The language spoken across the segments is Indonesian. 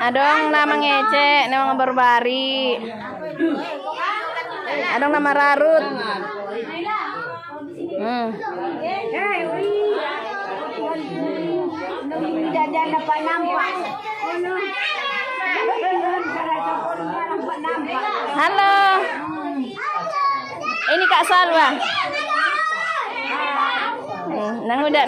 Adong nama ngece, nama berbari. Adong nama rarut. Halo. Ini Kak Salwa. Nang udah.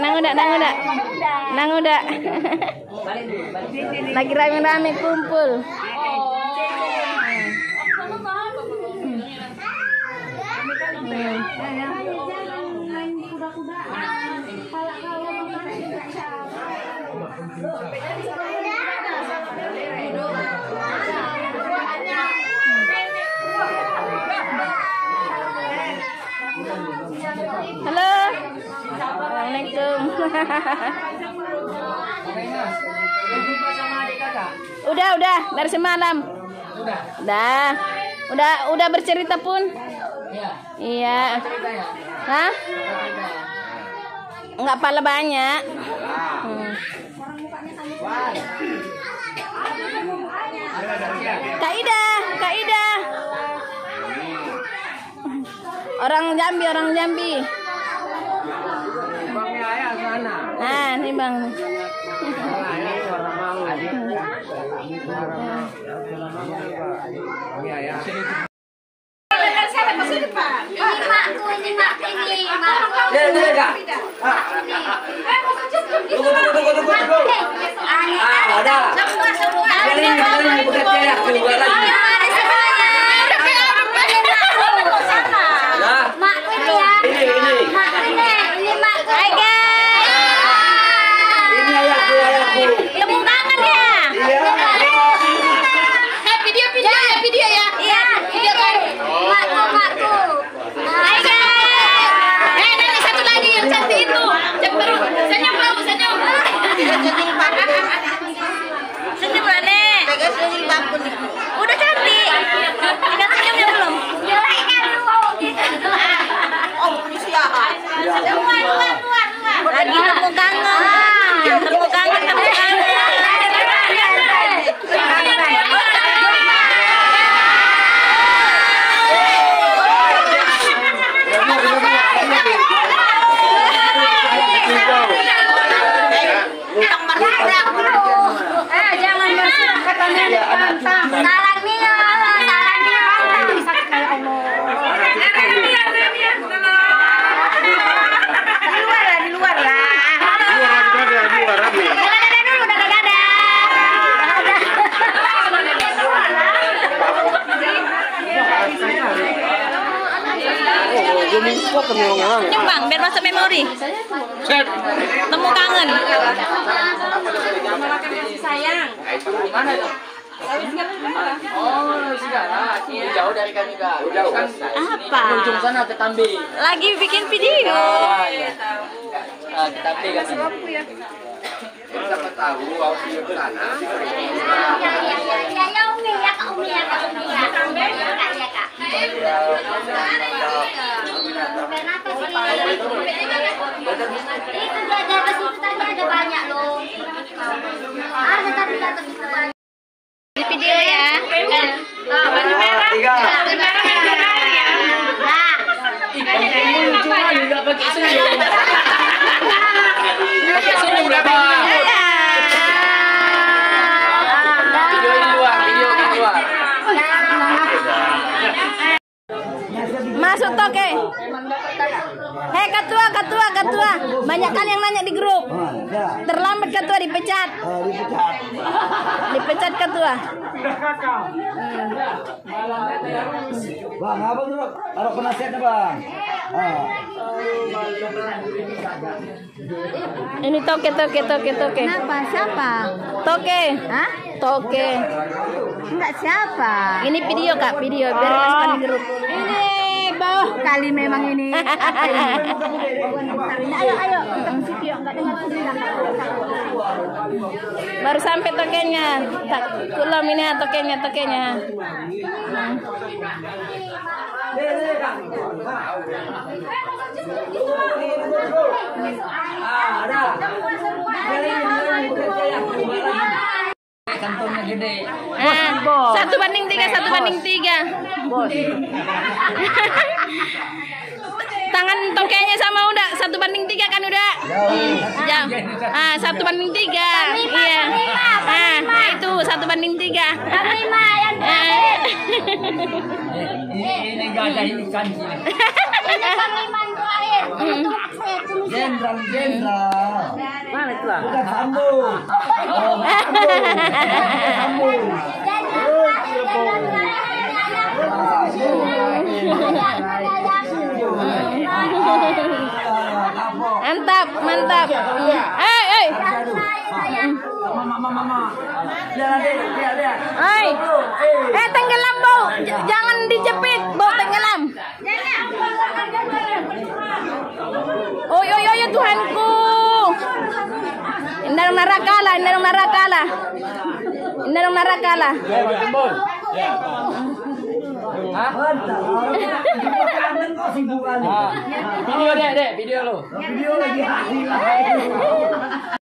Lagi rame-rame kumpul. Halo. Assalamualaikum. Udah dari semalam. Udah bercerita pun. Iya. Hah? Enggak pala banyak. Kak Ida. Orang Jambi. Bangnya ayah sana. Nah, ini Bang. Udah cantik. Tinggal senyumnya belum? Jelek kan lu. Oh, manusia. Lagi temu kangen. Jangan bersikap salah nih. Di luar lah. Nyumbang biar masuk memori. Temu kangen. Sayang. Mana itu? Oh, segala. Jauh dari kami, Kak. Jauh kan? Apa? Ujung sana ke Tambi. Lagi bikin video. Iya. Ke Tambi kan. Siapa tahu kalau dia ke sana. Ya Umi ya Kak Umi ya. Kenapa sih? Itu di atas itu tadi ada banyak loh. Ada tadi di atas itu banyak. Di video ya. Baju merah. Baju merah ya. Nah. Cuma juga pakai senyum. Pakai senyum berapa? Video keluar. Masuk toke. Hei ketua. Banyak kan yang nanya di grup. Terlambat ketua dipecat. Dipecat ketua. Bang, apa tuh? Taruh penasihatnya, Bang. Ini toke. Kenapa? Siapa? Toke. Hah? Toke. Enggak siapa? Ini video Kak, video biar masukkan di grup. Ini boh kali memang ini. Ayo kita video enggak dengar sendiri. Baru sampai tokenya. Kulam ini tokenya. Kantongnya gede. 1:3, 1:3. Tangan tokenya sama udah 1:3 kan udah. Jauh. 1:3. Iya. Itu 1:3. Terima yang Ini enggak ada ikan sini. ini Kang terakhir. Jenderal. Mana itu lah? Bukan Sambo. Sambo. Mantap, mantap. Hei. Mama. Lihat. Hei. Tenggelam, Bau. Jangan dijepit, Bau tenggelam. Oh, Tuhanku. Indah narakala. Video dek, video lo. Video lagi.